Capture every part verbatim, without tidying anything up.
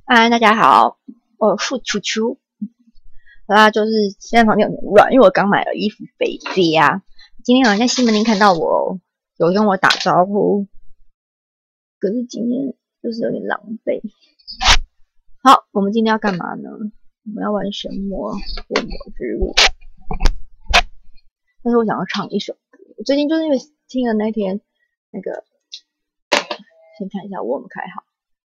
嗨，大家好，我是楚楚。好啦，就是现在房间有点乱，因为我刚买了衣服回家。今天好像在西门町看到我，有跟我打招呼，可是今天就是有点狼狈。好，我们今天要干嘛呢？我们要玩神魔过魔之路。但是我想要唱一首歌，我最近就是因为听了那天那个，先看一下我有没有开好。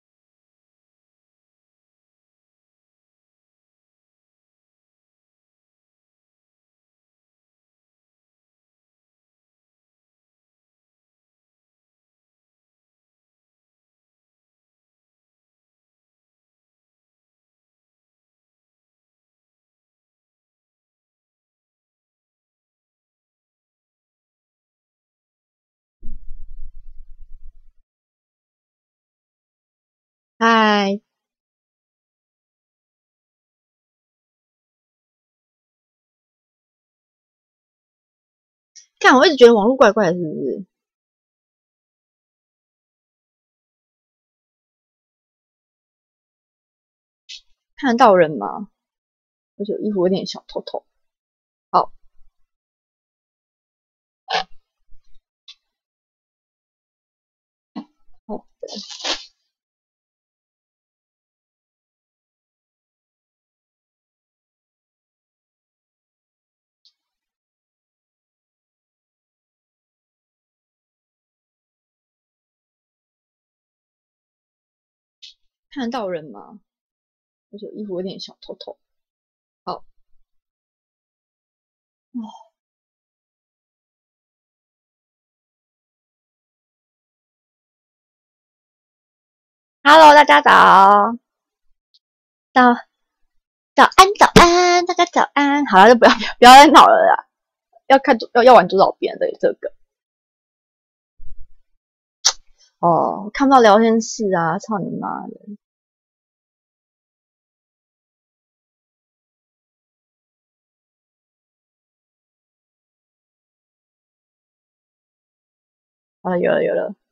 嗨，看我一直觉得网络怪怪的，是不是？看得到人吗？而且衣服有点小透透。好，好的。看得到人吗？而且衣服有点小透透。好，哦，Hello，大家早，早早安早安，大家早安。好了，就不要不要再闹了啦，要看要要玩多少遍的这个。哦，看不到聊天室啊，操你妈的！好了，有了有了，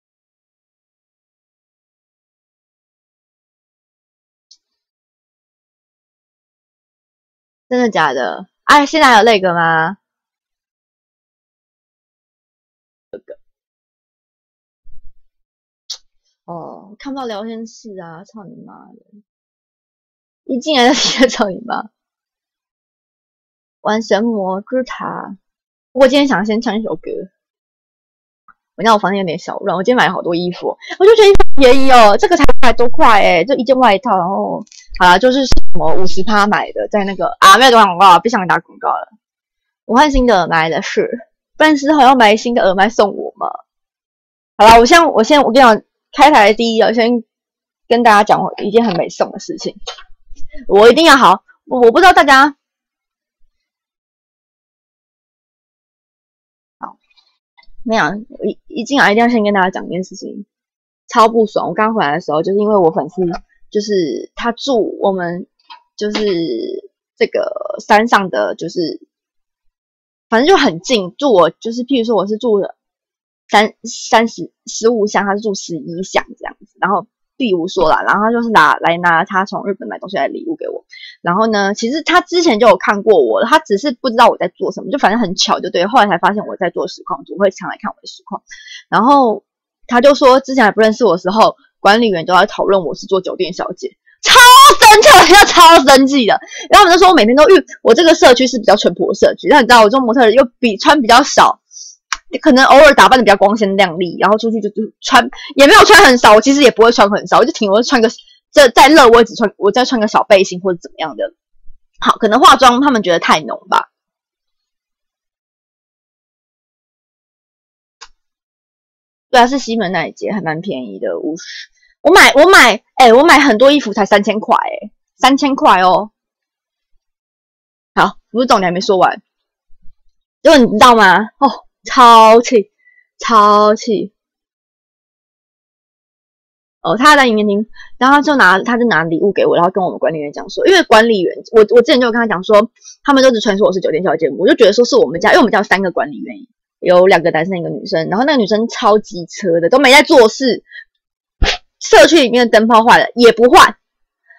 真的假的？哎，现在还有那个吗？哦，看不到聊天室啊，操你妈的！一进来就直接操你妈！玩神魔之塔。不过今天想先唱一首歌。我家我房间有点小乱，我今天买了好多衣服，我就觉得衣服便宜哦，这个才五百多块诶，就一件外套，然后好啦，就是什么五十趴买的，在那个啊没有打广告，不想打广告了。我换新的耳麦的是，但是好要买新的耳麦送我嘛。好啦，我先我先我跟你讲，开台第一要先跟大家讲一件很美送的事情，我一定要好，我我不知道大家。好，没有，我一一进来一定要先跟大家讲一件事情，超不爽。我刚回来的时候，就是因为我粉丝就是他住我们就是这个山上的，就是反正就很近，住我就是譬如说我是住的三三十十五巷，他是住十一巷这样子，然后例如说啦，然后他就是拿来拿他从日本买东西来礼物给我，然后呢，其实他之前就有看过我，他只是不知道我在做什么，就反正很巧就对，后来才发现我在做实况组，会常来看我的实况，然后他就说之前还不认识我的时候，管理员都在讨论我是做酒店小姐，超生气，我听到超生气的。然后我们就说我每天都遇我这个社区是比较淳朴的社区，但你知道我这种模特又比穿比较少。可能偶尔打扮的比较光鲜亮丽，然后出去就就穿也没有穿很少，我其实也不会穿很少，我就挺我穿个这再热我也只穿我再穿个小背心或者怎么样的。好，可能化妆他们觉得太浓吧。对啊，是西门那一节，还蛮便宜的，五十。我买我买哎、欸，我买很多衣服才三千块哎，三千块哦。好，不是重点还没说完，结果你知道吗？哦，超气，超气。哦，他在里面听，然后他就拿他就拿礼物给我，然后跟我们管理员讲说，因为管理员我我之前就有跟他讲说，他们都只传说我是酒店小姐，我就觉得说是我们家，因为我们家有三个管理员，有两个男生一个女生，然后那个女生超机车的，都没在做事，社区里面的灯泡坏了也不换，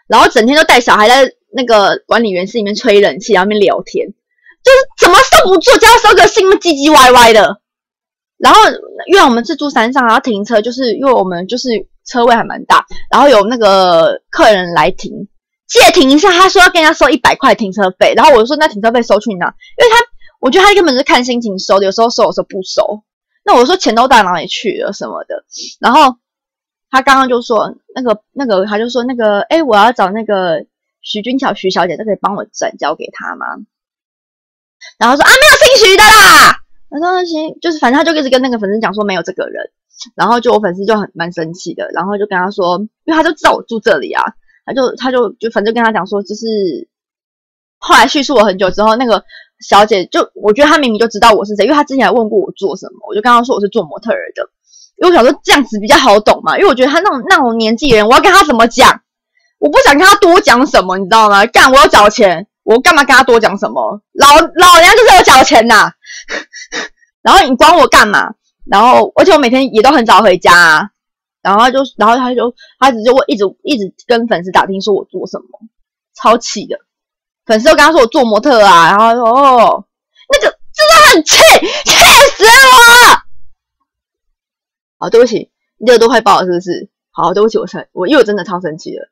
然后整天都带小孩在那个管理员室里面吹冷气，然后那边聊天，就是怎么都不做，叫他收个信唧唧歪歪的。然后因为我们是住山上，然后停车就是因为我们就是车位还蛮大，然后有那个客人来停，借停一下，他说要跟人家收一百块停车费，然后我就说那停车费收去哪？因为他我觉得他根本是看心情收的，有时候收，有时候不收。那我说钱都到哪里去了什么的，然后他刚刚就说那个那个他就说那个哎，我要找那个徐君巧徐小姐，这可以帮我转交给他吗？然后说啊没有姓徐的啦。然后行，就是反正他就一直跟那个粉丝讲说没有这个人，然后就我粉丝就很蛮生气的，然后就跟他说，因为他就知道我住这里啊，他就他就就反正就跟他讲说，就是后来叙述了很久之后，那个小姐就我觉得她明明就知道我是谁，因为她之前还问过我做什么，我就跟她说我是做模特儿的，因为我想说这样子比较好懂嘛，因为我觉得他那种那种年纪的人，我要跟他怎么讲，我不想跟他多讲什么，你知道吗？干我有缴钱。我干嘛跟他多讲什么？老老人家就是有缴钱呐、啊，然后你管我干嘛？然后而且我每天也都很早回家啊，然后他就然后他就他只就会一直一直跟粉丝打听说我做什么，超气的。粉丝都跟他说我做模特啊，然后说哦，那个真的很气，气死我了。好，对不起，你耳朵快爆了是不是？好，对不起，我生我因为我真的超生气的。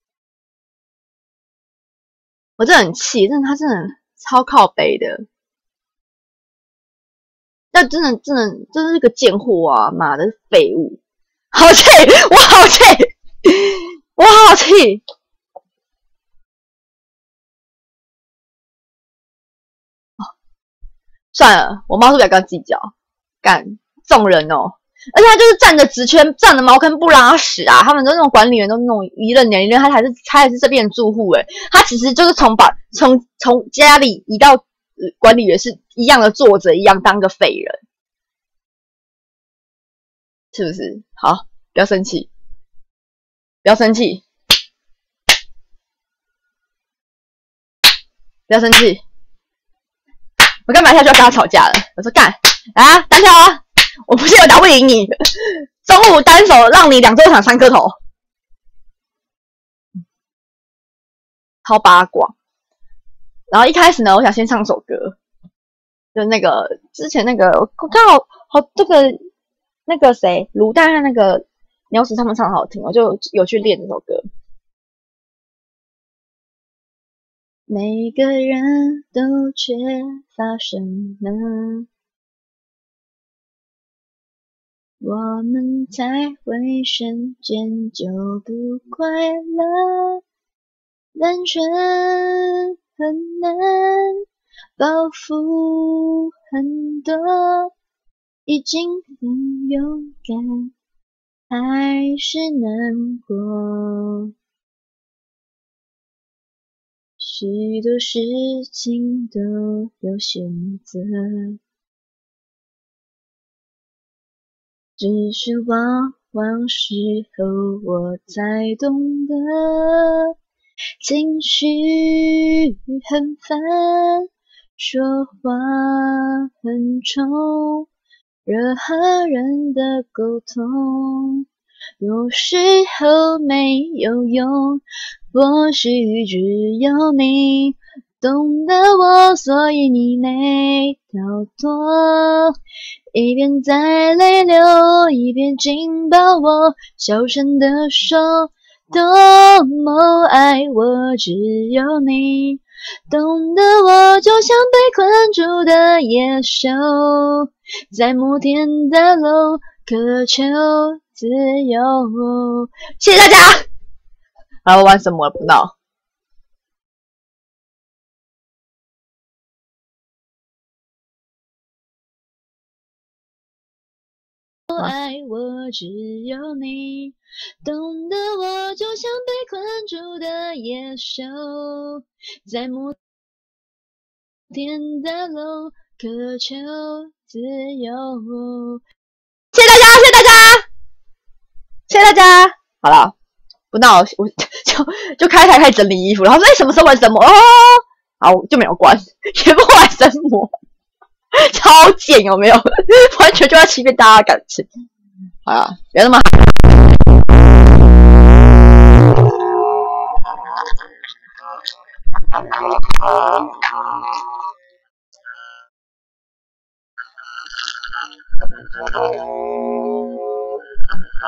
我真的很气，真的他真的超靠北的，那真的真的真是个贱货啊！妈的废物，好气，我好气，我好气！哦，算了，我妈是不是要跟他计较？干众人哦，而且他就是占着职权，占着茅坑不拉屎啊！他们的那种管理员都那种一任两任，他还是他还是这边的住户诶，他其实就是从把从从家里移到、呃、管理员是一样的坐着，一样当个废人，是不是？好，不要生气，不要生气，不要生气！我干嘛下去要跟他吵架了？我说干啊，单挑啊！我不信我打不赢你。中午单手让你两周场三颗头，超八卦。然后一开始呢，我想先唱首歌，就那个之前那个我刚好好这个那个谁卤蛋和那个鸟屎他们唱的好听，我就有去练这首歌。每个人都缺乏什么？我们才会瞬间就不快乐，单纯很难，包袱很多，已经很勇敢，还是难过。许多事情都有选择。只是往往时候我才懂得，情绪很烦，说话很冲，任何人的沟通有时候没有用，或许只有你懂得我，所以你没逃脱。一边在泪流，一边紧抱我，小声地说多么爱我，只有你懂得我，就像被困住的野兽，在摩天大楼渴求自由。谢谢大家。好，我玩什么不闹。爱我只有你懂得我，就像被困住的野兽，在摩天大楼渴求自由。谢谢大家，谢谢大家，谢谢大家。好了，不闹，我就就开台开始整理衣服，然后说哎什么时候玩什么哦，好就没有关，也不玩什么。超贱有没有？完全就要欺骗大家的感情。好啦，别那么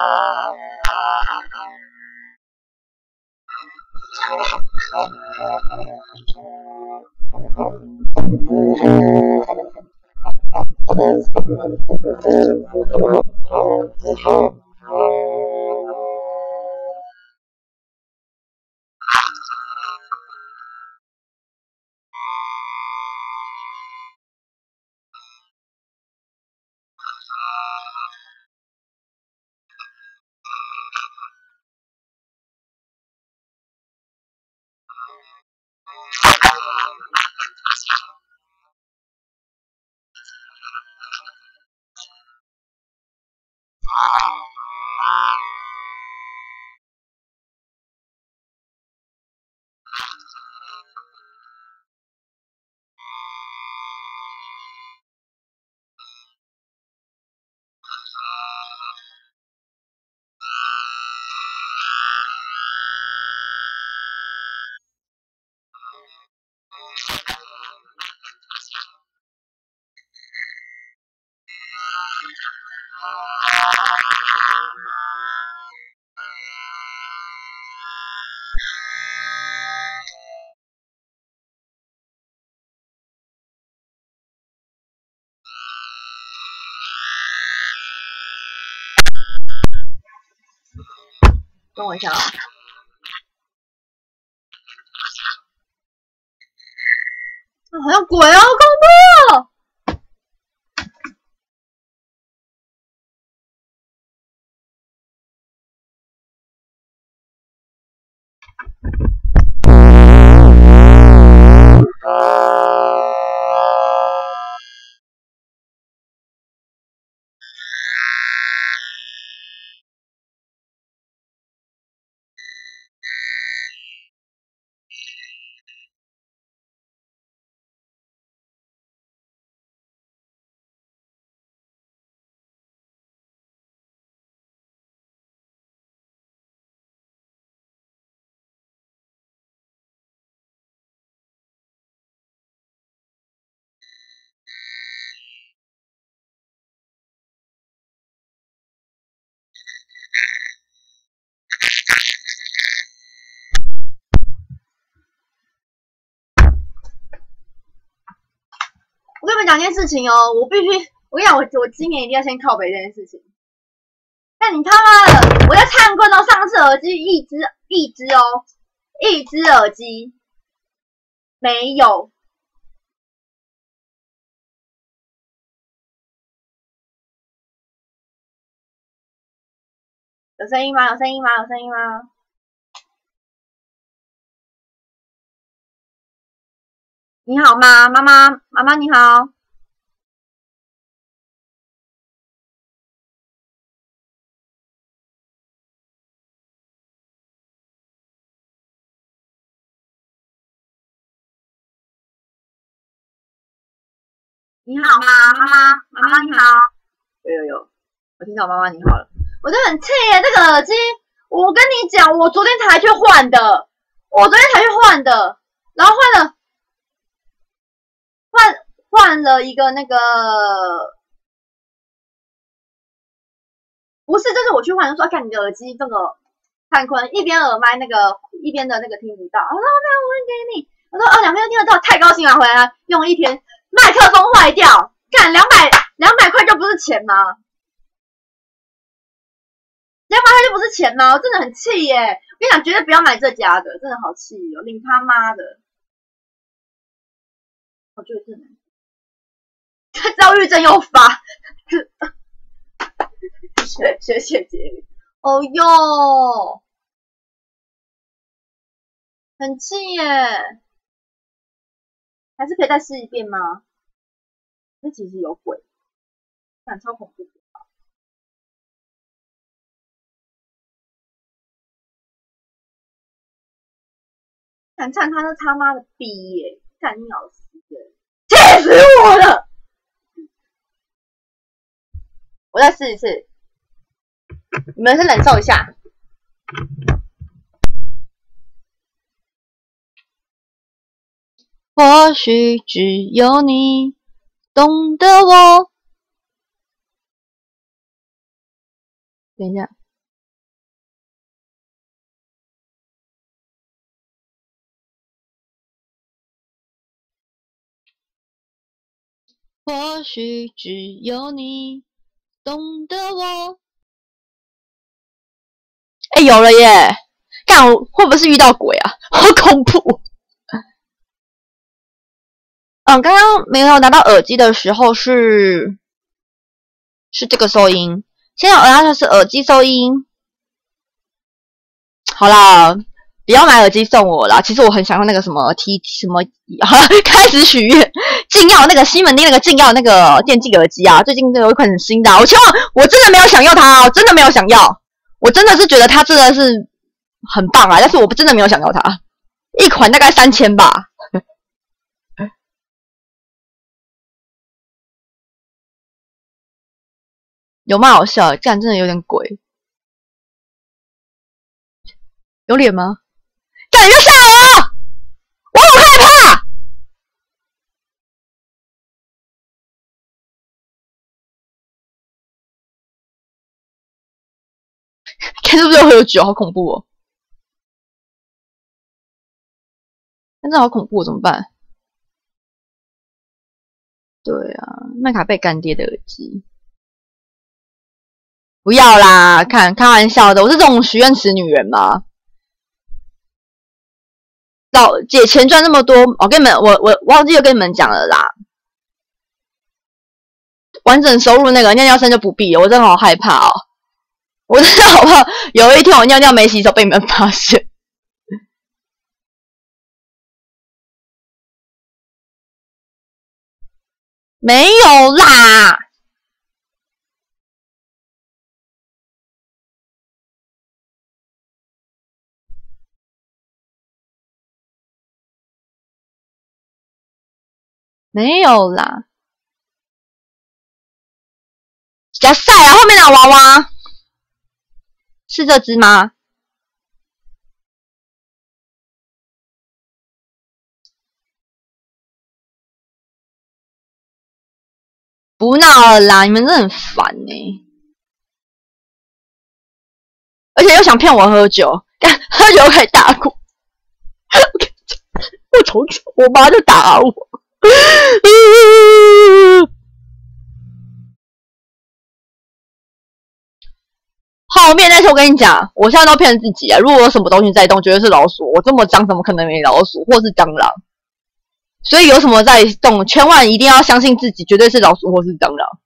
等我一下啊！啊，好像鬼哦，好恐怖哦！我跟你们讲一件事情哦，我必须，我跟你讲，我我今年一定要先靠北这件事情。但你他妈的，我在参观到上次耳机一只一只哦，一只耳机没有。有声音吗？有声音吗？有声音吗？你好吗？妈妈，妈妈你好。你好吗？妈妈，妈妈你好。有有有，我听到妈妈你好了。我就很气耶，这个耳机，我跟你讲，我昨天才去换的，我昨天才去换的，然后换了，换换了一个那个，不是，就是我去换，就说看你的耳机这个太宽，一边耳麦那个一边的那个听不到，我说那我换给你，我说哦两边都听得到，太高兴了，回来用一天，麦克风坏掉，干两百两百块就不是钱吗？两百块就不是钱吗？我真的很气耶！我跟你讲，绝对不要买这家的，真的好气哦，领他妈的！我觉得真的，躁郁症又发，学学姐姐，哦哟，很气耶！还是可以再试一遍吗？那其实有鬼，感超恐怖。敢看他是他妈的逼耶！干你老师的，气死我了！我再试一次，你们先忍受一下。或许只有你懂得我。等一下。 或许只有你懂得我。哎，有了耶！干，会不会是遇到鬼啊？好恐怖！嗯，刚刚没有拿到耳机的时候是是这个收音，现在拿到的是耳机收音。好啦，不要买耳机送我啦。其实我很想要那个什么 T 什么，开始许愿，禁药那个西门町那个禁药那个电竞耳机啊，最近有一款很新的、啊，我千万我真的没有想要它、哦，真的没有想要，我真的是觉得它真的是很棒啊，但是我真的没有想要它，一款大概三千吧。有蛮好笑的，这样真的有点鬼。有脸吗？干，你就吓我！我好害怕！看是不是又喝酒？好恐怖哦！真的好恐怖，怎么办？对啊，麦卡贝干爹的耳机，不要啦！看开玩笑的，我是这种许愿池女人吗？老姐钱赚那么多，我跟你们，我我忘记了跟你们讲了啦。完整收入那个尿尿声就不必了，我真的好害怕哦！我真的好怕，有一天我尿尿没洗手被你们发现。没有啦，没有啦。加赛啊，后面那娃娃是这只吗？不闹了啦，你们真的很烦哎、欸！而且又想骗我喝酒，干喝酒可以大哭。我从此我妈就打我。后面那次我跟你讲，我现在都骗自己啊！如果有什么东西在动，绝对是老鼠。我这么脏，怎么可能没老鼠或是蟑螂？所以有什么在动，千万一定要相信自己，绝对是老鼠或是蟑螂。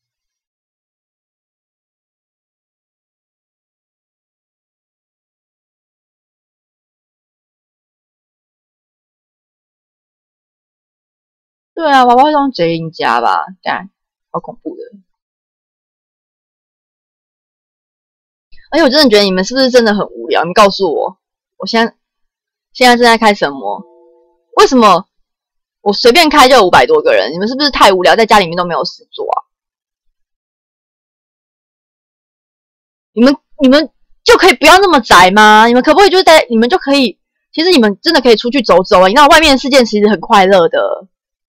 对啊，娃娃会用贼赢家吧？干，好恐怖的！而且我真的觉得你们是不是真的很无聊？你们告诉我，我现在现在正在开什么？为什么我随便开就有五百多个人？你们是不是太无聊，在家里面都没有事做啊？你们你们就可以不要那么宅吗？你们可不可以就是在你们就可以？其实你们真的可以出去走走啊！你知道外面的世界其实很快乐的。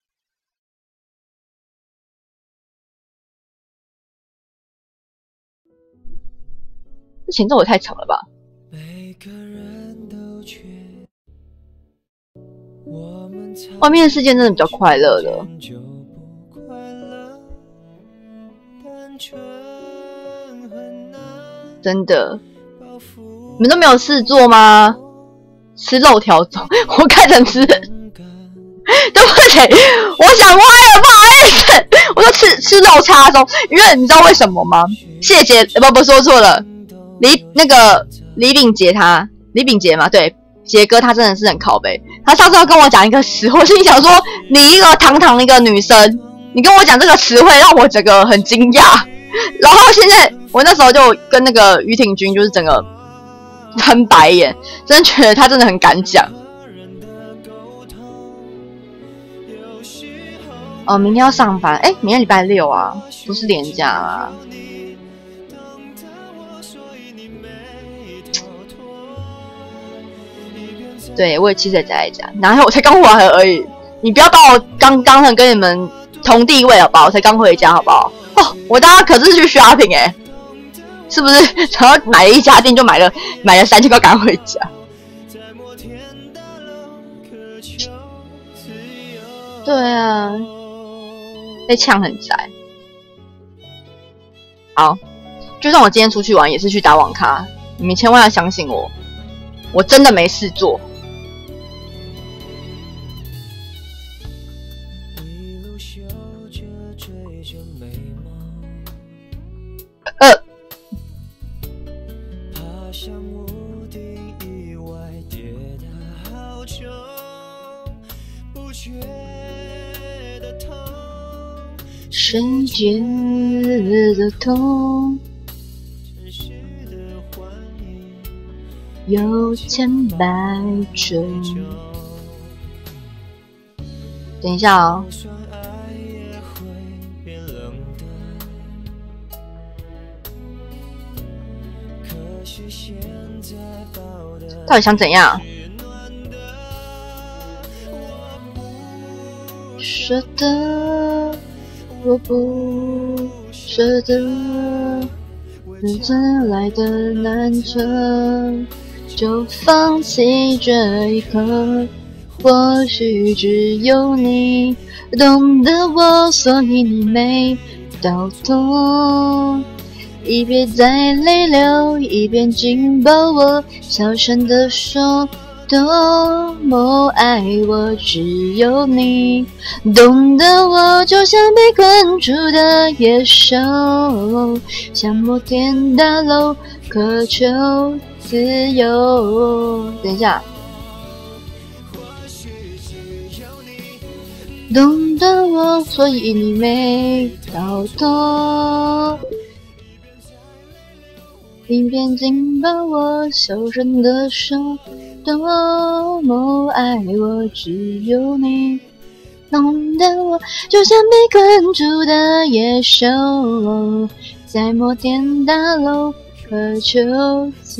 这前奏也太长了吧！外面的世界真的比较快乐的。真的，你们都没有事做吗？吃肉条粽，我看成吃。对不起，我想歪了，不好意思。我说吃吃肉叉粽，因为你知道为什么吗？谢姐，不不说错了，李那个李炳杰他李炳杰嘛，对，杰哥他真的是很靠北。他上次要跟我讲一个词汇，我心里想说，你一个堂堂一个女生，你跟我讲这个词汇，让我整个很惊讶。然后现在我那时候就跟那个于挺君就是整个翻白眼，真的觉得他真的很敢讲。哦，明天要上班，哎，明天礼拜六啊，不是连假啊。对，我也其实也在家，然后我才刚回来而已。你不要把我刚刚的跟你们同地位好不好？我才刚回家好不好？哦，我当时可是去 shopping 哎、欸，是不是？然后买了一家店就买了买了三千块赶回家。对啊。 被呛很宅。好，就算我今天出去玩，也是去打网咖，你们千万要相信我，我真的没事做。呃。世界的痛，有千百种。等一下哦。到底想怎样？舍得，我不舍得，日子来的难测，就放弃这一刻。或许只有你懂得我，所以你没到痛。一边在泪流，一边紧抱我，小声地说多么爱我，只有你懂得我，就像被困住的野兽，像摩天大楼渴求自由。等一下，懂得我，所以你没到痛。一边紧抱我，小声地说多么爱我，只有你懂得我，就像被困住的野兽，在摩天大楼渴求自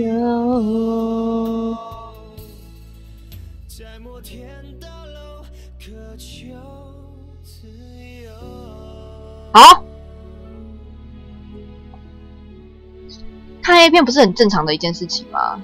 由。在摩天大楼渴求自由。好。看 A 片不是很正常的一件事情吗？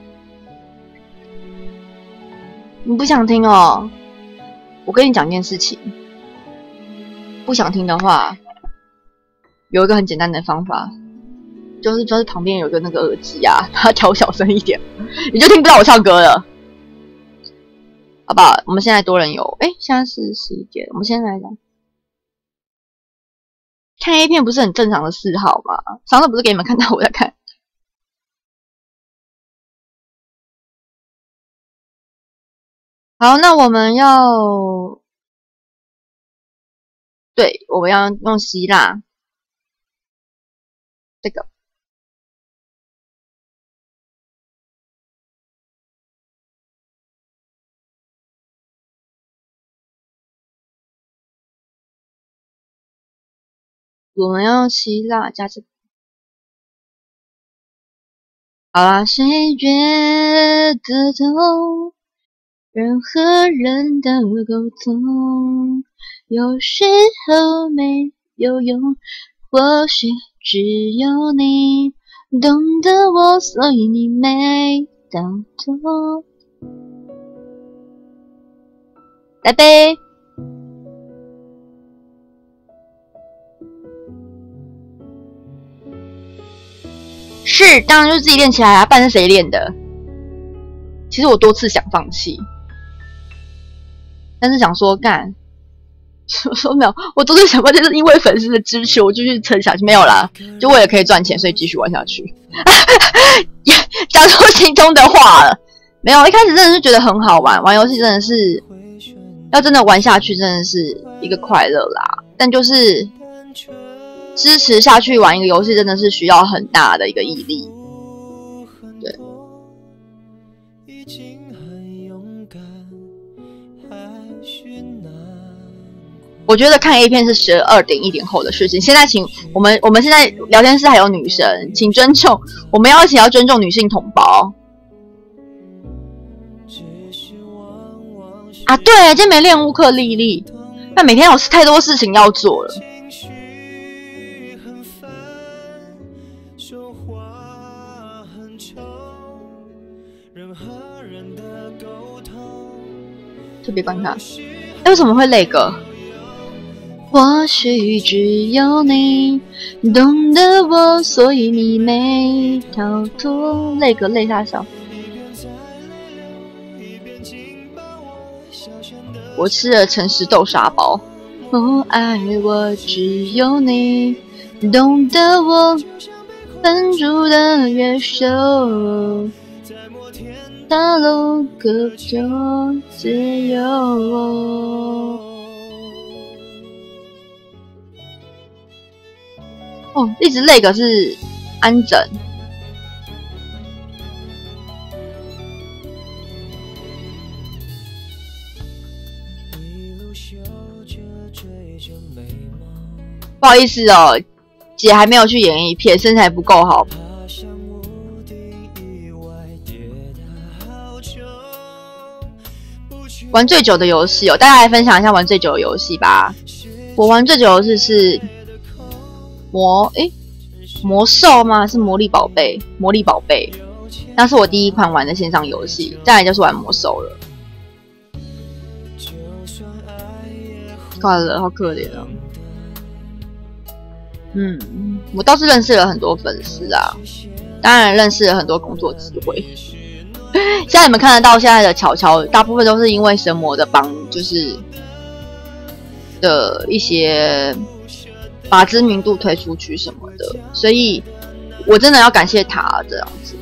你不想听哦？我跟你讲一件事情，不想听的话，有一个很简单的方法，就是就是旁边有个那个耳机啊，把它调小声一点，你就听不到我唱歌了，好不好？我们现在多人有，哎，现在是十一点，我们先来讲。看 A 片不是很正常的嗜好吗？上次不是给你们看到我在看？好，那我们要，对，我们要用希腊这个。我们要用希腊加这个。好啦，谁觉得痛？人和人的沟通，有时候没有用，或许只有你懂得我，所以你没到痛。来呗。是，当然就是自己练起来啊，不然是谁练的？其实我多次想放弃，但是想说干，我说没有，我多次想放弃是因为粉丝的支持，我继续撑下去。没有啦，就为了可以赚钱，所以继续玩下去。讲出心中的话了，没有，一开始真的是觉得很好玩，玩游戏真的是要真的玩下去，真的是一个快乐啦。但就是支持下去玩一个游戏，真的是需要很大的一个毅力。对。我觉得看 A 片是十二点一点后的事情。现在请我们，我们现在聊天室还有女生，请尊重，我们要一起要尊重女性同胞。啊，对，今天没练乌克丽丽，那每天有太多事情要做了。就别管他。哎，为什么会累个？ 或许只有你懂得我，所以你没逃脱。累个累他笑。我吃了诚实豆沙包。哦，爱我只有你懂得我，分住的越熟，大路各就皆有我。哦，一直累个是安枕。不好意思哦，姐还没有去演艺片，身材不够好。玩最久的游戏哦，大家来分享一下玩最久的游戏吧。我玩最久的游戏是魔诶魔兽吗？是魔力宝贝，魔力宝贝，那是我第一款玩的线上游戏。再来就是玩魔兽了。挂了，好可怜哦。嗯，我倒是认识了很多粉丝啊，当然认识了很多工作机会。现在你们看得到现在的乔乔，大部分都是因为神魔的帮，就是的一些把知名度推出去什么的，所以我真的要感谢他这样子。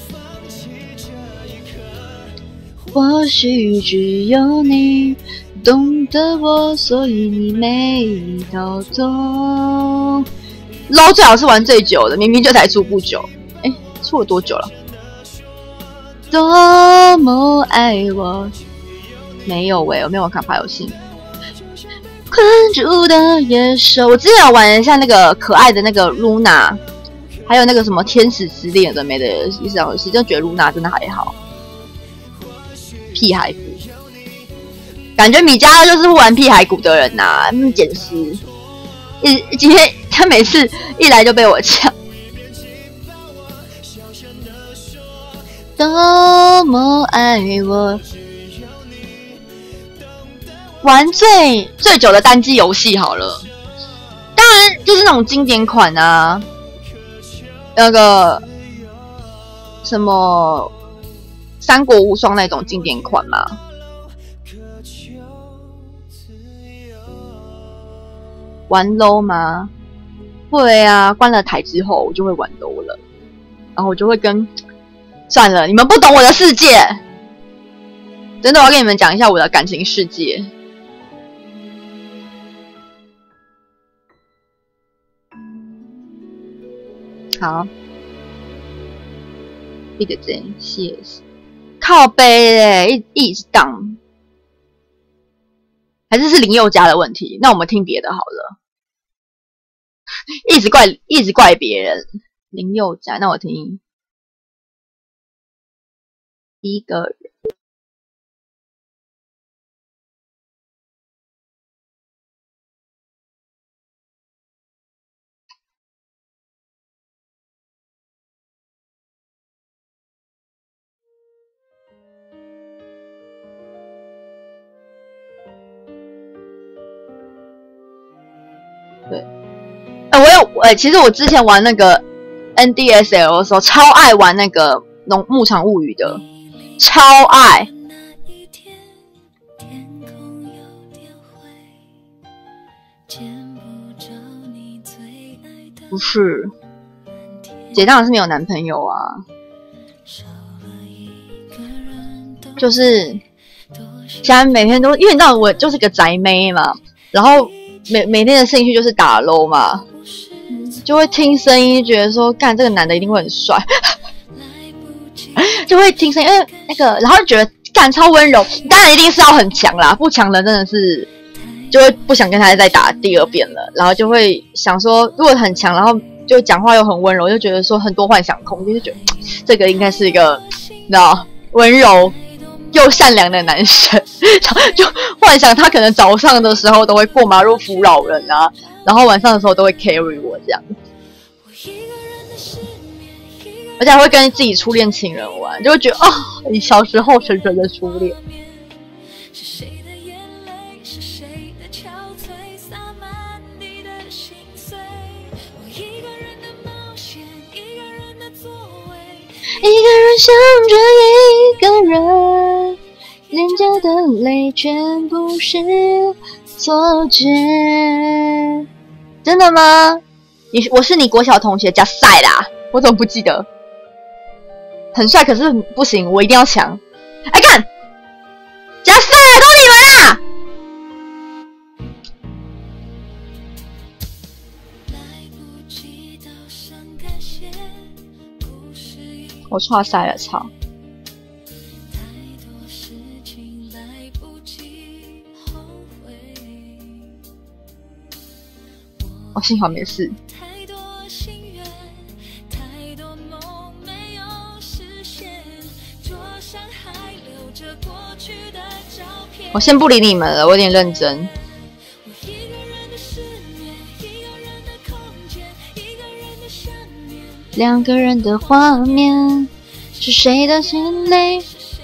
或许只有你懂得我，所以你没逃脱。L O 最好是玩最久的，明明就才出不久，哎，出了多久了？多么爱我，没有喂、欸，我没有玩卡牌游戏。困住的野兽，我之前有玩一下那个可爱的那个 Luna， 还有那个什么天使之恋的没的一场游戏，就觉得 Luna 真的还好。屁孩谷，感觉米迦就是玩屁孩谷的人呐、啊，那么捡尸。一今天他每次一来就被我抢。多么爱我，玩最最久的单机游戏好了，当然就是那种经典款啊，那个什么三国无双那种经典款嘛。玩 L O 吗？会啊，关了台之后我就会玩 L O 了，然后我就会跟，算了，你们不懂我的世界，真的，我要跟你们讲一下我的感情世界。好 ，Big J C S， 靠背嘞，一一直荡，还是是林宥嘉的问题？那我们听别的好了。一直怪一直怪别人，林宥嘉，那我听一个人。对，呃，我有，呃，其实我之前玩那个 N D S L 的时候，超爱玩那个农牧场物语的，超爱。不是，姐当然是没有男朋友啊，就是现在每天都，因为你知道我就是个宅妹嘛，然后每每天的兴趣就是打 L O 嘛，就会听声音，觉得说干这个男的一定会很帅，就会听声音，因为那个，然后就觉得干超温柔，当然一定是要很强啦，不强的真的是就会不想跟他再打第二遍了，然后就会想说，如果很强，然后就讲话又很温柔，就觉得说很多幻想空间，就觉得这个应该是一个你知道温柔又善良的男生，就幻想他可能早上的时候都会过马路扶老人啊，然后晚上的时候都会 carry 我这样，而且还会跟自己初恋情人玩，就会觉得啊、哦，你小时候纯纯的初恋。 个人想着一个人，脸颊的泪全部是错觉。真的吗？你我是你国小同学加赛啦，我怎么不记得？很帅，可是不行，我一定要抢。哎干，加赛都你们啊！我错赛了，操！我、哦、幸好没事。我先不理你们了，我有点认真。两个人的画面，是谁的眼泪？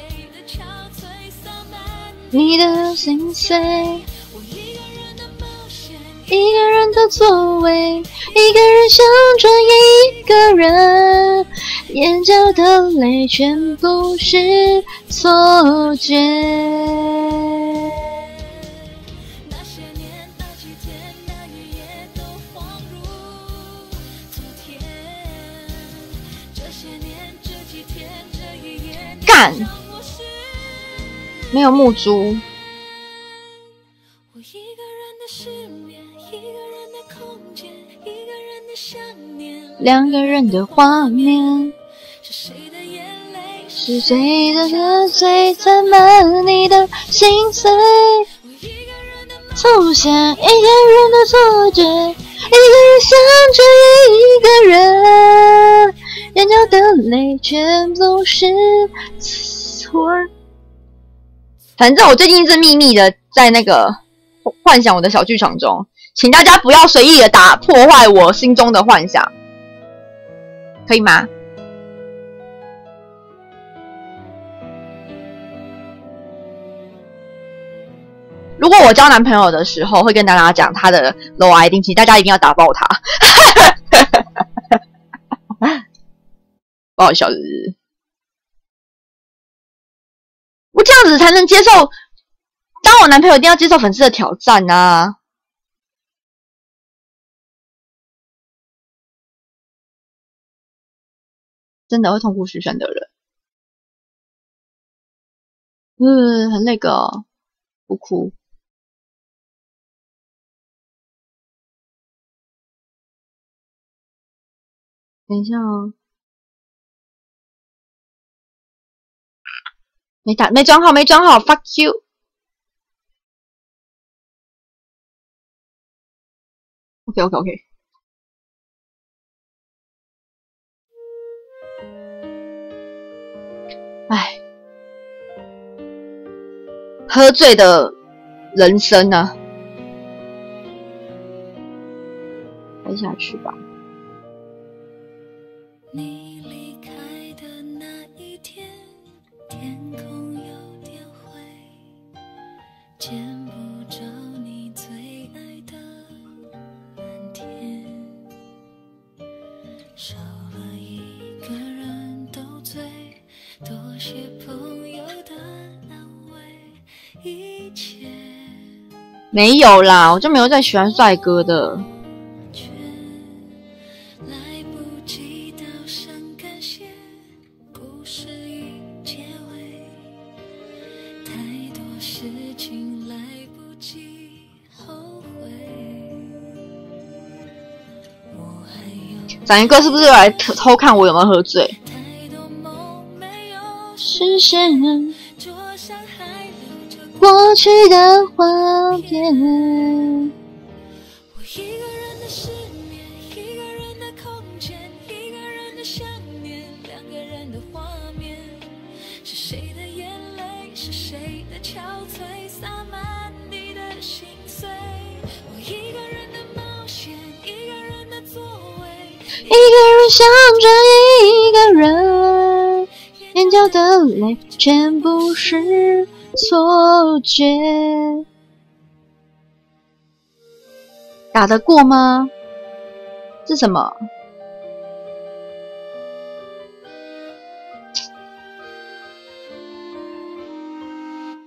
你的心碎。一个人的座位，一个人想着一个人，眼角的泪全部是错觉。那些年那几天那夜夜都恍如昨天，这些年这几天这一夜干没有木珠。两个人的画面，是谁的泪水沾满你的心碎？出现一个人的错觉，一个人想着一个人，眼角的泪全部是错。反正我最近一直秘密的在那个幻想我的小剧场中，请大家不要随意的打破坏我心中的幻想。可以吗？如果我交男朋友的时候，会跟大家讲他的 low I D， 请大家一定要打爆他。不好笑的是，我这样子才能接受。当我男朋友一定要接受粉丝的挑战啊！真的会痛哭失声的人，嗯，很那个，不哭。等一下哦，没打，没装好，没装好 ，fuck you。OK OK OK。唉。喝醉的人生呢、啊？喝下去吧。你离开的那一天，天空有点灰，见不着你最爱的蓝天，少了一个人斗嘴，多些朋友的安慰。一切没有啦，我就没有再喜欢帅哥的。来不及道声感谢，故事已结尾，太多事情来不及后悔。我还有展一哥是不是来偷看我有没有喝醉？太多梦没有实现，过去的画面，我一个人的失眠，一个人的空间，一个人的想念，两个人的画面，是谁的眼泪，是谁的憔悴，洒满你的心碎。我一个人的冒险，一个人的座位，一个人想着一个人，眼角的泪全部是错觉。打得过吗？这什么？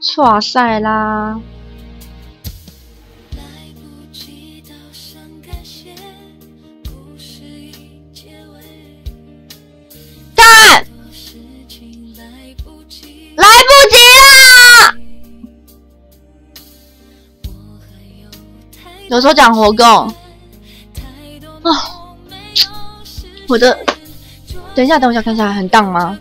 哇塞啦！干！来不及啦！有时候讲活动啊，我的，等一下，等我一下，看一下很荡吗？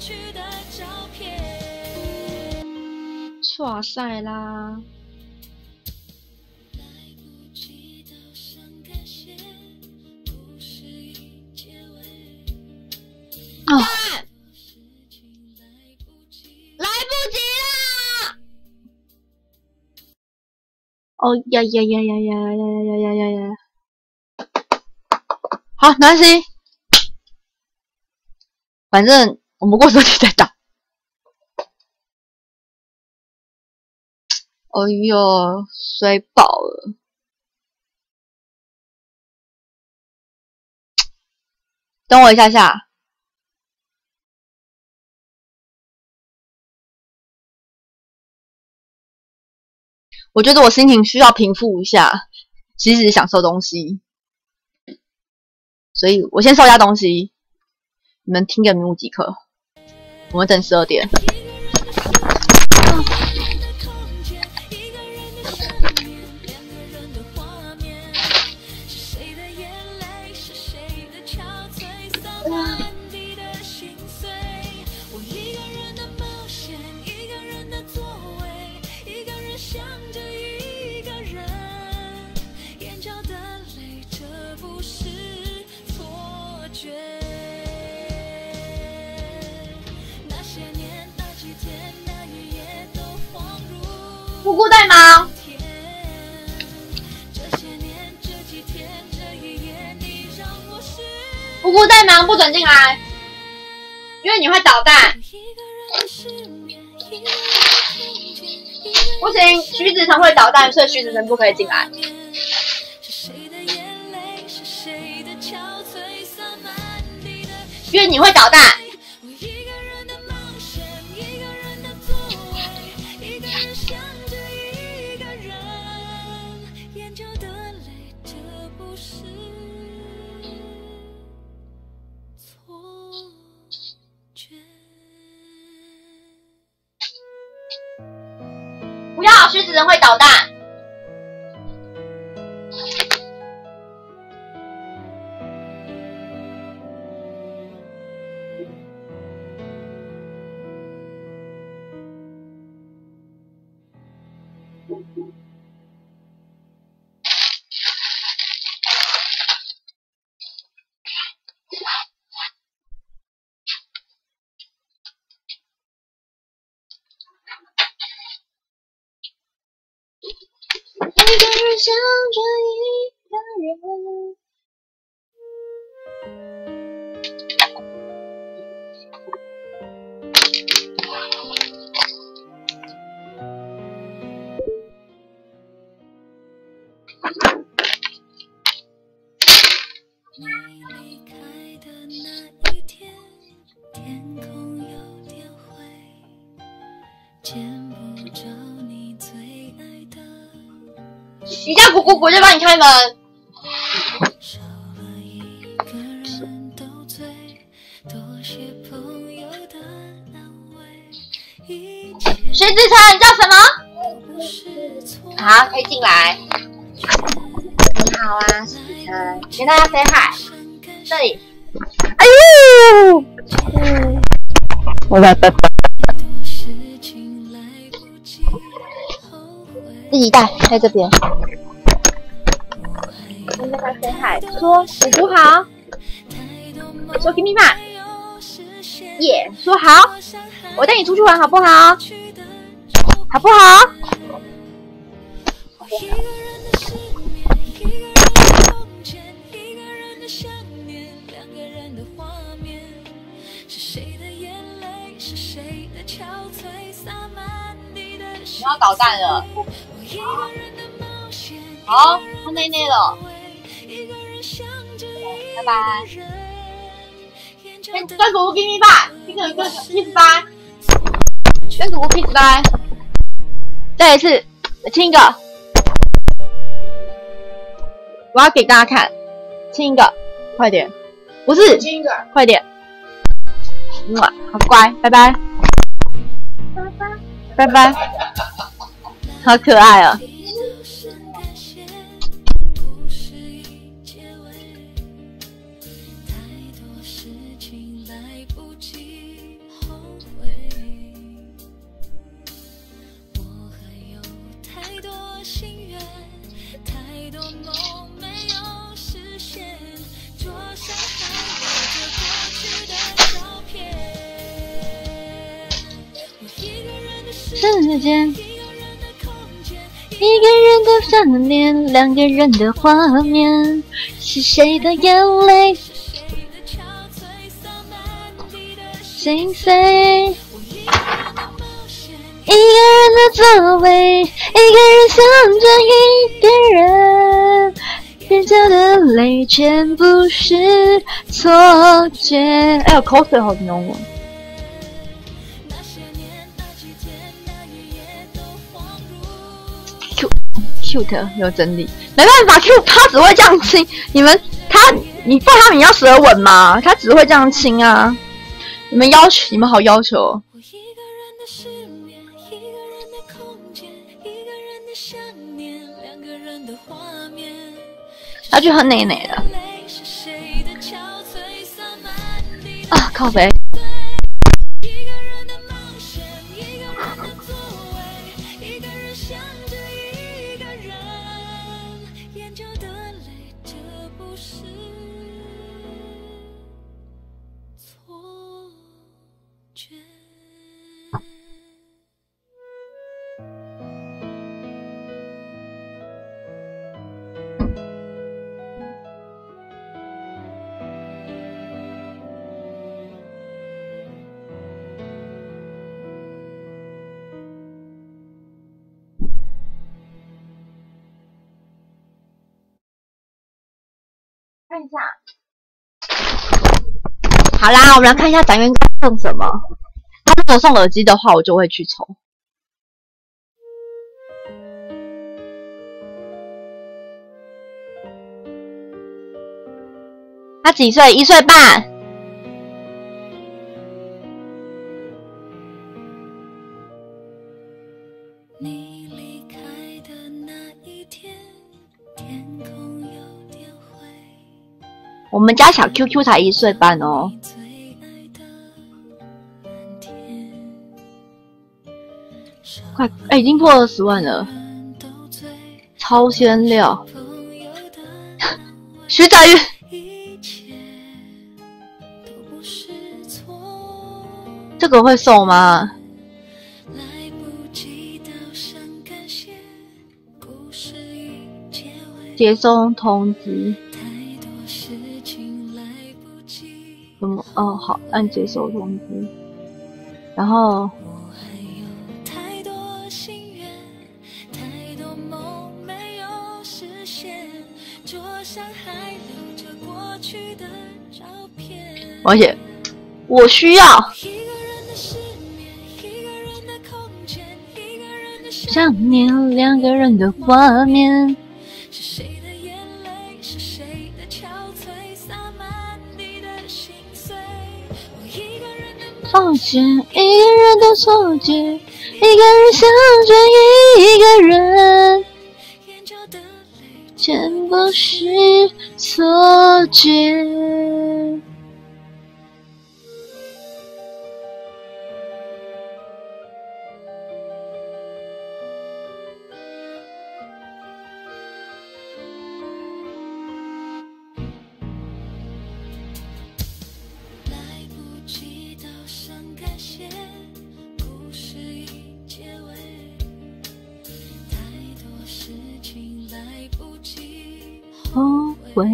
哇塞啦！啊！来不及啦！哦呀呀呀呀呀呀呀呀呀呀！好，没关系，反正我们过手机再打。哎呦，水饱了。等我一下下。我觉得我心情需要平复一下，其实想收东西，所以我先收一下东西，你们听个名目即可。我们等十二点。不顾在忙，不顾在忙，不准进来，因为你会捣蛋。不行，徐子成会捣蛋，所以徐子成不可以进来。因为你会捣蛋。不要，徐子成会捣蛋。一个人想着一个人。你离开的那一天，天空有点灰，见不着你最爱的。你叫姑姑，我就帮你开门。少了一个人斗嘴，多些朋友的安慰。徐子成，你叫什么？好，可以进来。你好啊，徐子成，跟大家 say hi。这里。哎呦！嗯，我来拜拜。自己带，在这边。跟大家 say hi， 说姑姑好，说 give me five， 耶，说好，我带你出去玩好不好？好不好？你要捣蛋了。好，他内内了。拜拜。跟跟姑姑 give me five， 跟跟跟 kiss bye， 跟姑姑 kiss bye。 再一次，亲一个，我要给大家看，亲一个，快点，不是，亲一个，快点，哇，好乖，拜拜，拜拜，拜拜，好可爱啊！时间，一个人的想念，两个人的画面，是谁的眼泪，心碎，一个人的座位，一个人想着一个人，眼角的泪全部是错觉。哎呦，口水好浓哦。cute 有整理，没办法 ，Q 他只会这样亲。你们他，你不然你要舌吻吗？他只会这样亲啊。你们要求，你们好要求哦。他去喝奶奶了。啊，靠北。看一下，好啦，我们来看一下展员送什么。他如果送耳机的话，我就会去抽。他几岁？一岁半。你离开的那一天，天空有点灰。我们家小 Q Q 才一岁半哦。快，哎、欸，已经破二十万了，超鲜料。徐载宇。这个会送吗？接收通知。什么？哦，好，按接收通知。然后，而且我需要。想念两个人的画面，放弃一个人的错觉，一个人想着一个人，全部是错觉。后悔，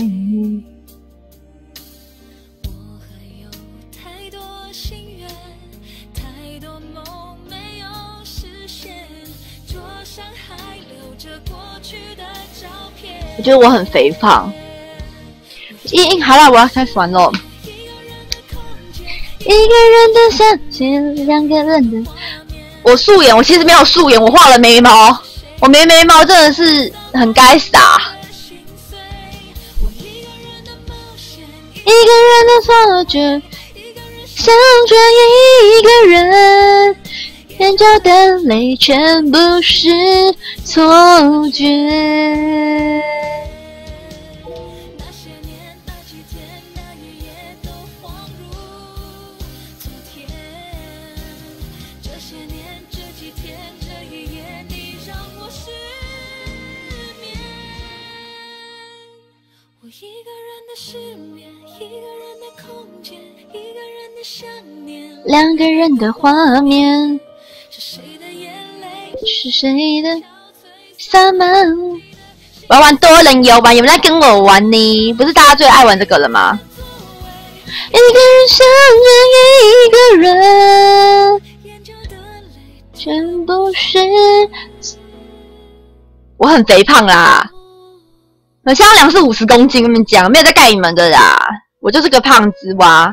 我还有太多心愿，太多梦没有实现，桌上还留着过去的照片。我觉得我很肥胖。一好了，我要开始玩喽。一个人的想念，两个人的，我我素颜，我其实没有素颜，我画了眉毛，我没眉毛真的是很该傻。一个人的错觉，想着一个人，眼角的泪全部是错觉。两个人的画面，是谁的洒满？玩玩多人游吧，有没有在跟我玩呢？不是大家最爱玩这个了吗？一个人想着一个人，全部是。我很肥胖啦，我现在量是五十公斤，跟你们讲，没有在盖你们的啦，我就是个胖子哇。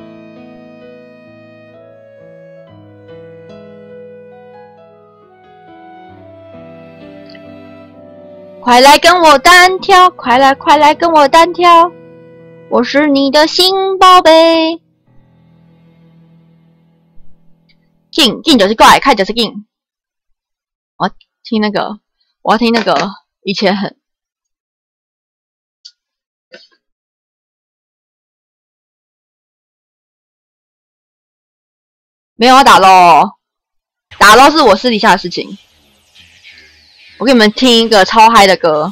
快来跟我单挑，快来快来跟我单挑，我是你的新宝贝。进进就是怪，看就是进。我要听那个，我要听那个，以前很没有要打咯，打咯是我私底下的事情。我给你们听一个超嗨的歌。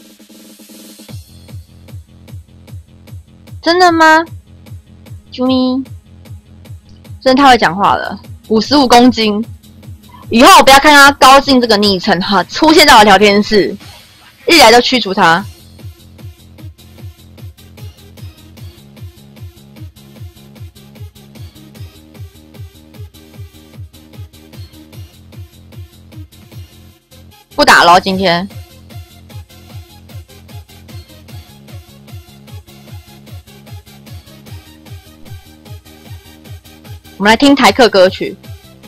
真的吗？啾咪，真的太会讲话了。五十五公斤，以后我不要看他高进这个昵称哈，出现在我的聊天室，一来就驱逐他。不打咯，今天。我们来听台客歌曲。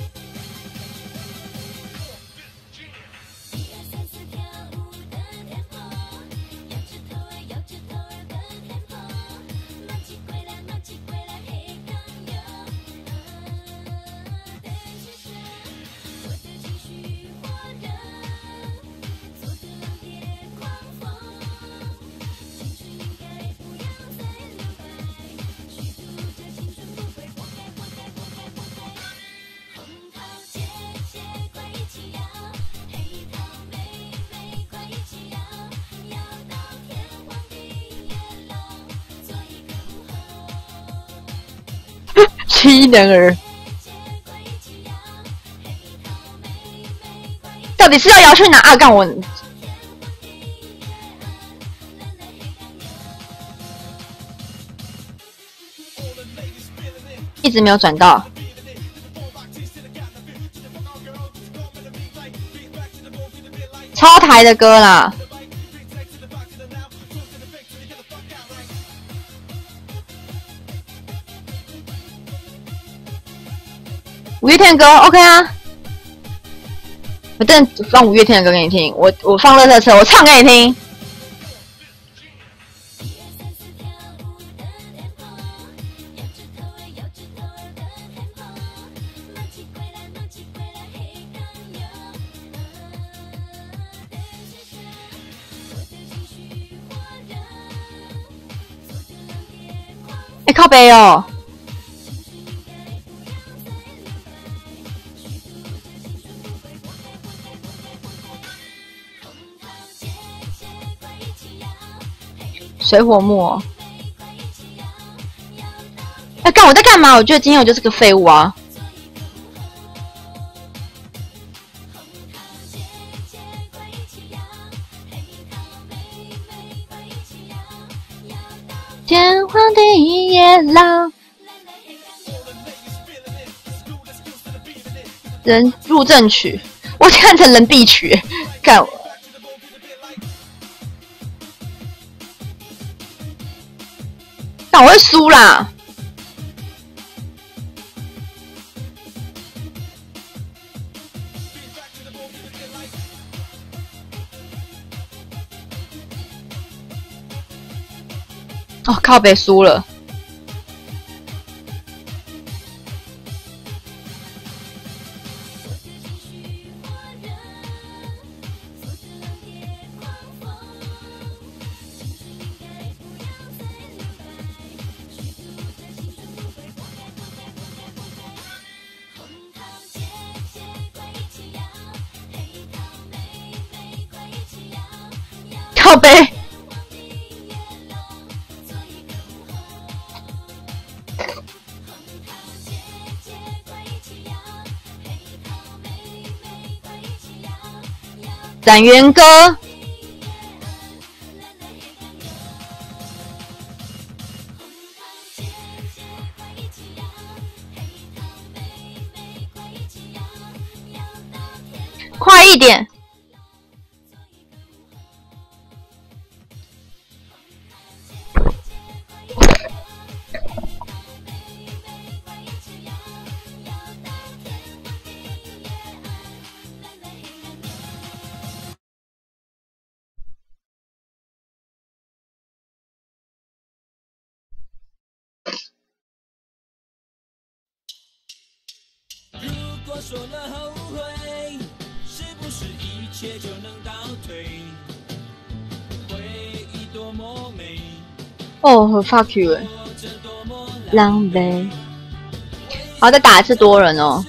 七人儿，到底是要摇去哪啊？干我一直没有转到。超台的歌啦。五月天的歌 OK 啊，我等放五月天的歌给你听，我我放乐色车，我唱给你听。哎、欸，靠北哦。水火木、哦，哎、欸，干我在干嘛？我觉得今天我就是个废物啊！天荒地野老，人入阵曲，我看成人必曲，干我。但我会输啦！ 哦，靠北输了。靠北。展元哥，快一点！ 如果说了后悔，是不是一切就能倒退？回忆多么美， 哦 ，fuck you， 浪费。好，再打一次多人哦。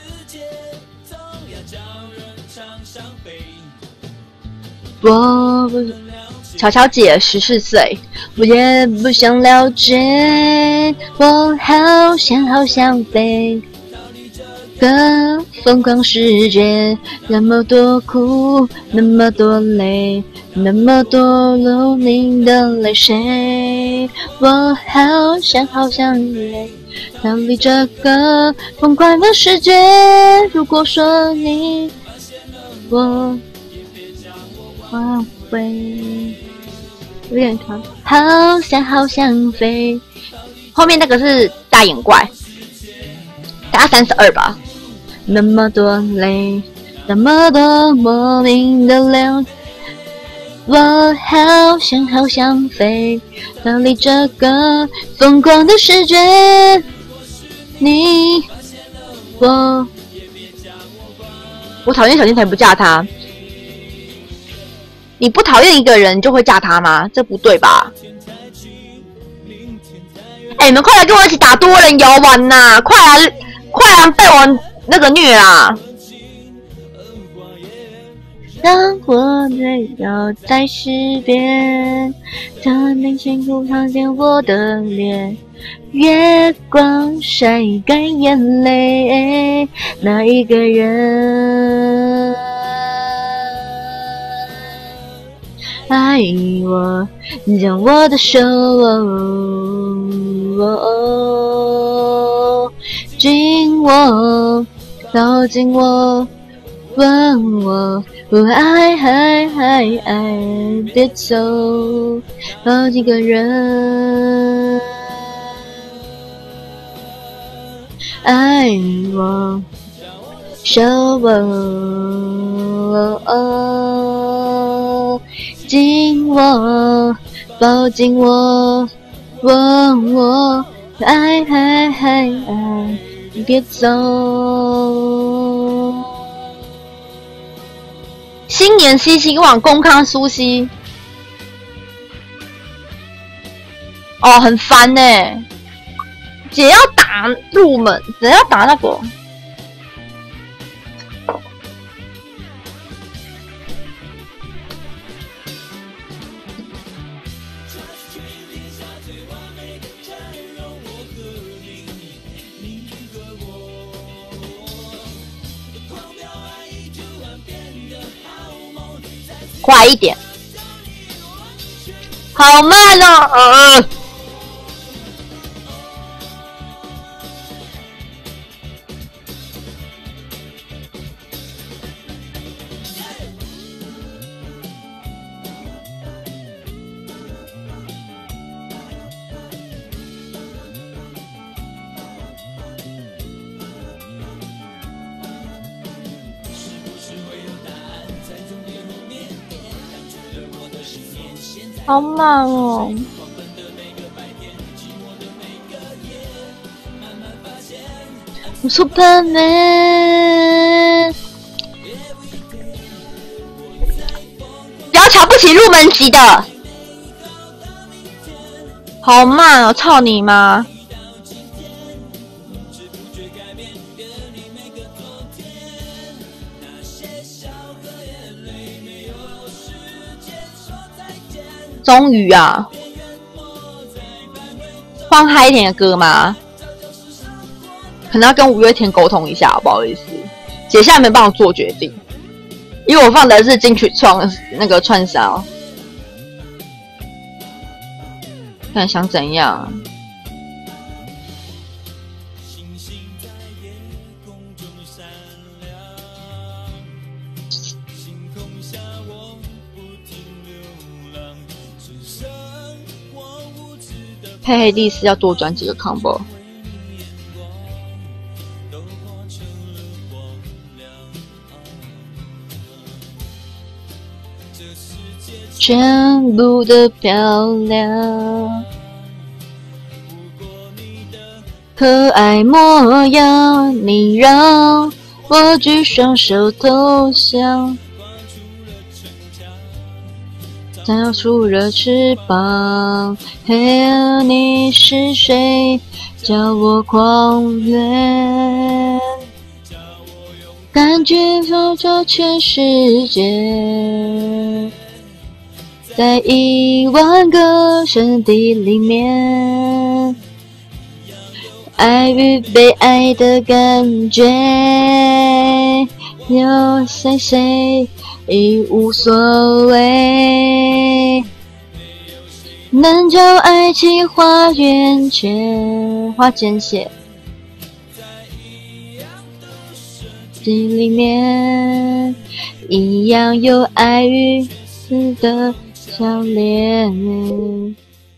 我不是乔乔姐，十四岁，我也不想了解，我好想好想飞。个疯狂世界，那么多苦，那么多累，那么多流淋的泪水，我好想好想飞，逃离这个疯狂的世界。如果说你我花会有点长，好想好想飞。后面那个是大眼怪，大概三十二吧。那么多泪，那么多莫名的流，我好想好想飞，逃离这个疯狂的世界。你我，我讨厌小天才不嫁他。你不讨厌一个人就会嫁他吗？这不对吧？哎、欸，你们快来跟我一起打多人游玩呐！快来，快来被我那个虐啊！让我醉倒在石边，他面前哭看见我的脸，月光晒干眼泪，那一个人爱我，将我的手紧握，靠近我，问我，爱爱爱爱，别走，好几个人爱我，手握，紧握，抱紧我，问我，爱爱爱爱，别走。新年西西往公康苏西，哦，很烦呢、欸。姐要打入门，姐要打那个。快一点，好慢哦！呃好慢哦。 Superman。不要瞧不起入门级的，好慢哦！操你妈！终于啊，放嗨一点的歌吗？可能要跟五月天沟通一下，不好意思，姐现在没帮我做决定，因为我放的是金曲创那个串烧，看想怎样？配黑帝斯要多转几个 combo。全部的漂亮，可爱模样，你让我举双手投降。长出了翅膀，嘿，你是谁？叫我狂恋，感觉走着全世界。在一万个身体里面，爱与被爱的感觉，有谁谁已无所谓，能叫爱情花园前花间写里面，一样有爱与死的笑脸。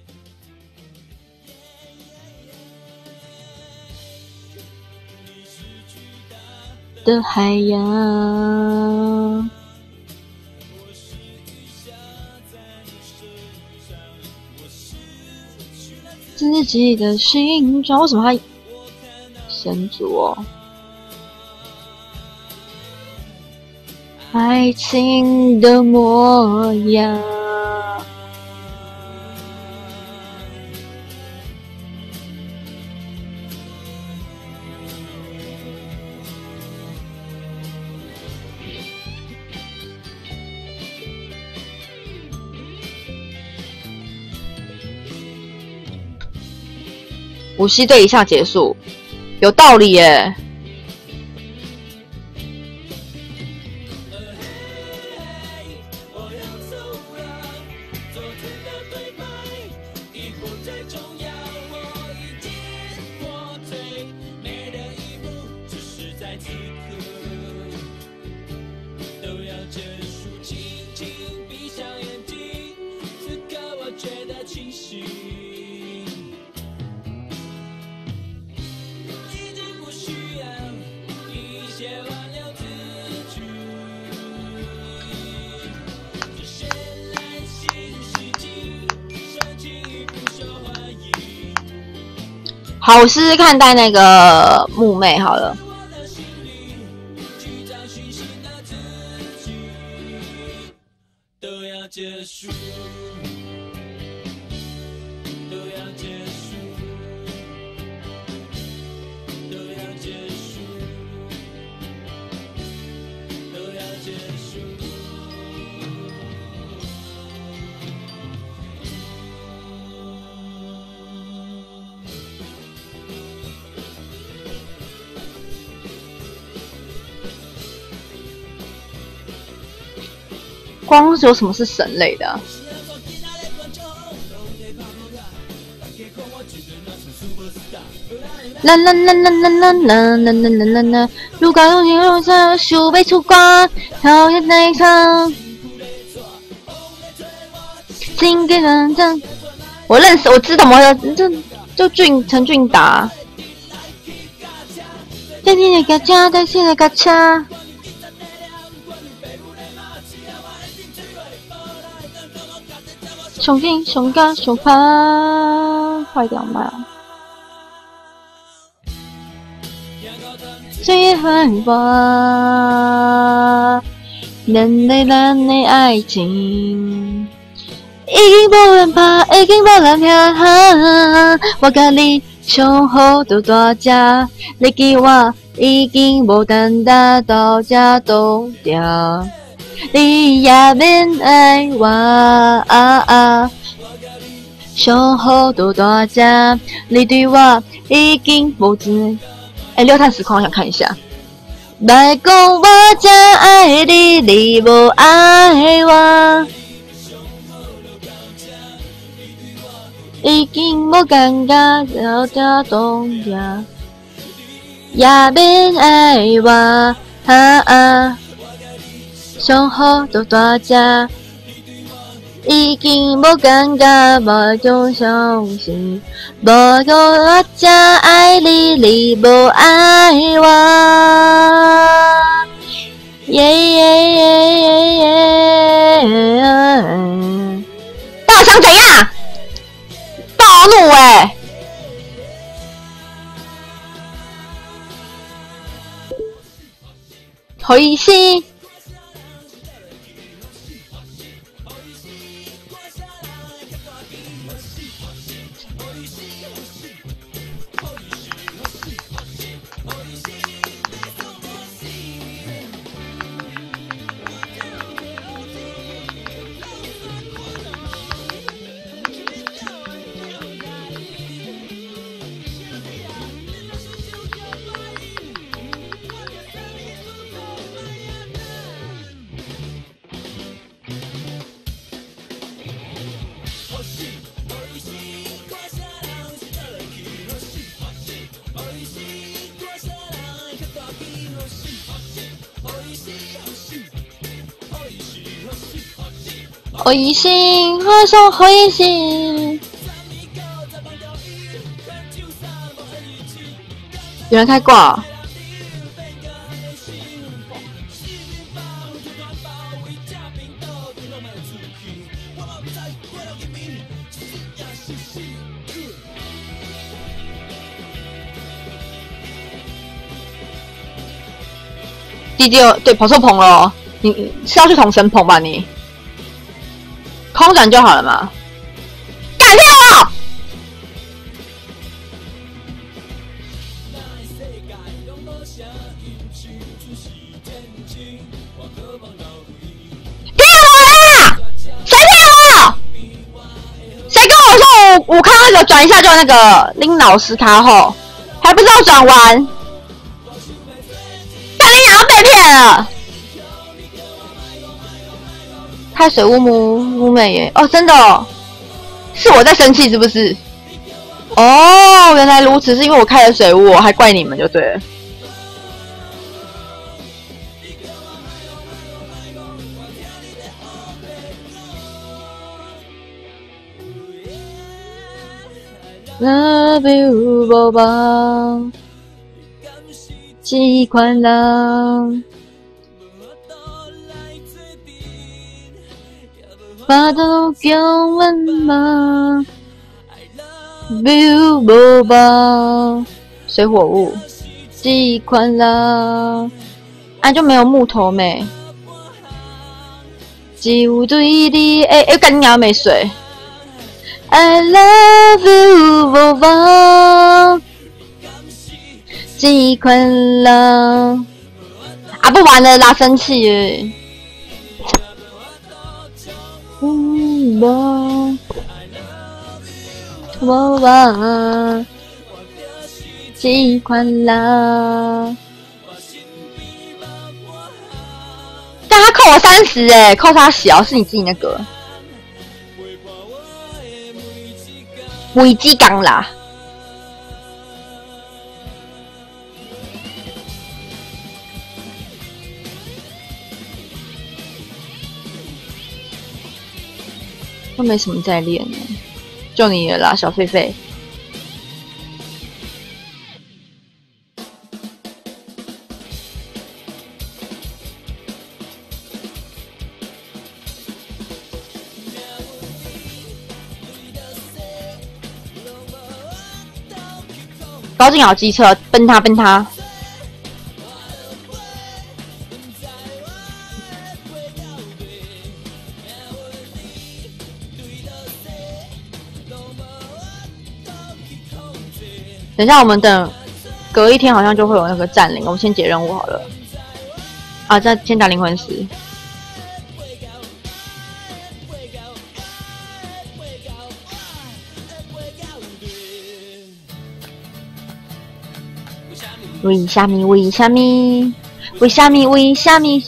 的海洋，自己的形状，为什么他神族哦？爱情的模样。五 C 对一下结束，有道理耶。好，我试试看带那个木妹好了。光有什么是神类的、啊？啦啦啦啦啦啦啦啦啦啦啦啦！如果用心用色，手被出光，讨厌那一场。请给人证，我认识，我知道么？就就俊陈俊达。今天的嘎cha，但是的嘎cha。熊精熊嘎熊趴，坏掉吗？ 最繁华，咱的咱的爱情，已经无人怕，已经无人怕，我甲你相好都大只，你记我已经无等待到这倒掉，你也免爱我啊啊！相好都大只，你对我已经无知。哎，六探实况我想看一下。来讲我真爱你，你无爱我，已经无感觉到这动摇，也免爱我啊啊！相好都大只。已经无感觉，无种相信，无讲我真爱你，你无爱我。耶耶耶耶耶！到底想怎样？暴怒哎、欸！回心。回心，我想回心。有人开挂、哦。弟弟，对，跑错棚了、哦。你是要去同神棚吧你？空转就好了嘛！干掉我！骗我啦！谁骗我？谁跟我说我我看那个转一下就有那个林老师卡后，还不知道转完？干你娘被骗了！开水乌木乌美耶！哦，真的哦，是我在生气是不是？哦，原来如此，是因为我开了水乌，我还怪你们就对了。Love you， 宝宝，这款人。花都降温吗 ？Biu 宝宝，水火雾，这款人，啊就没有木头没？就对你，哎哎，干娘没水。I love you， 宝宝，这款人，啊不玩了啦，生气耶。宝宝宝，这款人，但他扣我三十哎，扣他小是你自己那个危机港啦。都没什么在练呢，就你了啦，小狒狒。高进好机车，奔他奔他。 等一下，我们等隔一天好像就会有那个占领，我们先解任务好了。啊，再先打灵魂石。为虾米？为虾米？为虾米？为虾米？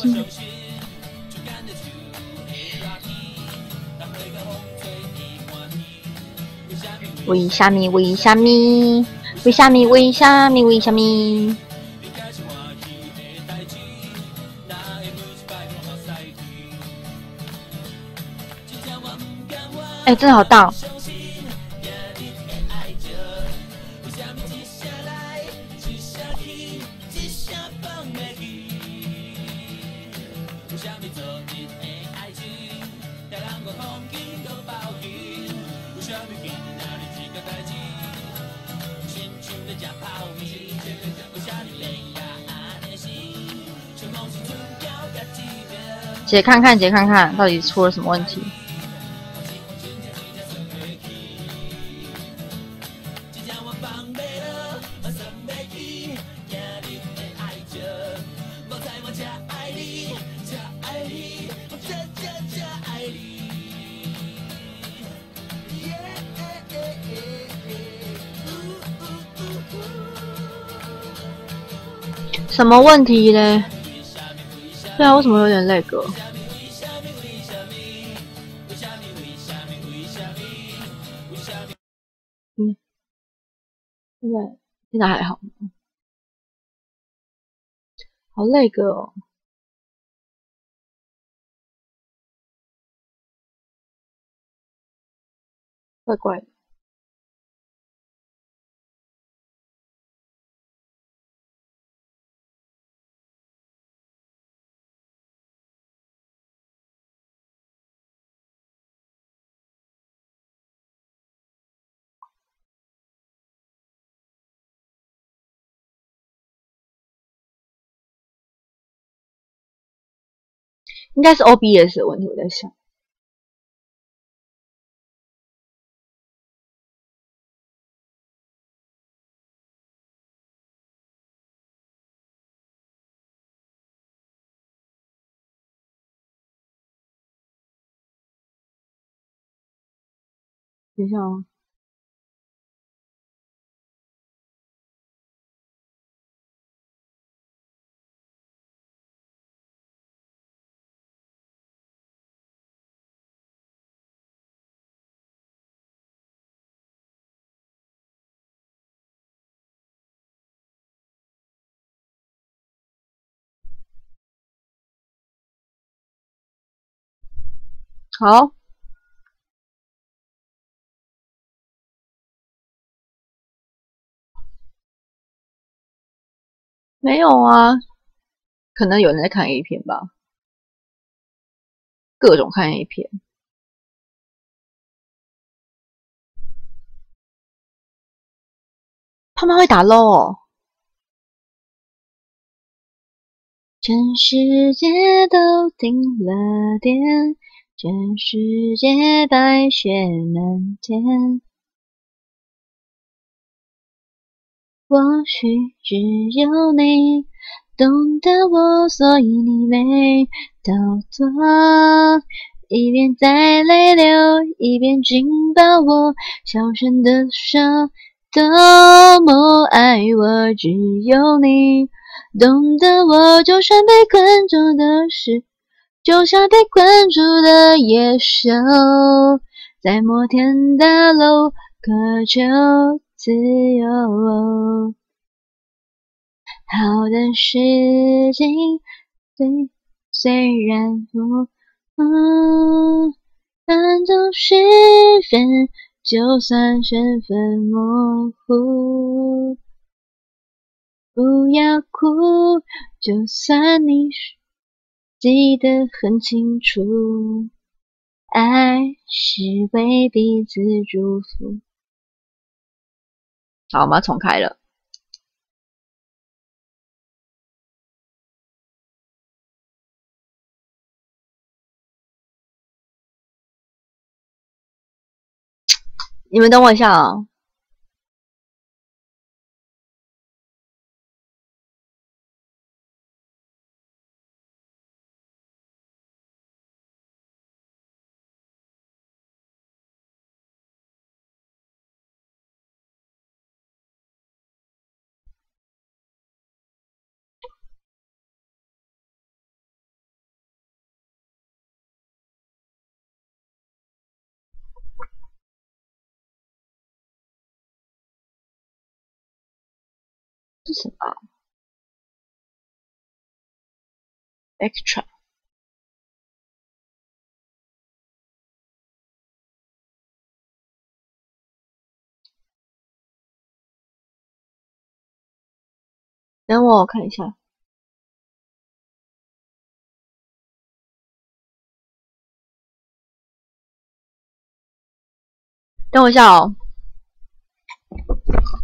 为虾米？为虾米？为虾米？为虾米？为虾米？哎，真的好大！解看看，解看看，到底出了什么问题？什么问题嘞？对啊，为什么有点那个？嗯，现在现在还好，好那个哦，怪怪的。应该是 O B S 的问题，我在想。等一下哦。好，没有啊，可能有人在看 A 片吧，各种看 A 片。他们会打 L O L。全世界都停了电，全世界白雪满天。或许只有你懂得我，所以你没逃脱。一边在泪流，一边紧抱我，小声地说多么爱我，只有你懂得我。就算被困住的是，就像被困住的野兽，在摩天大楼渴求自由。好的事情，对，虽然不，嗯，但总是分，就算身份模糊，不要哭，就算你记得很清楚，爱是为彼此祝福。好，我们要重开了。你们等我一下哦。 什么啊 ？extra。等我看一下，等我一下哦。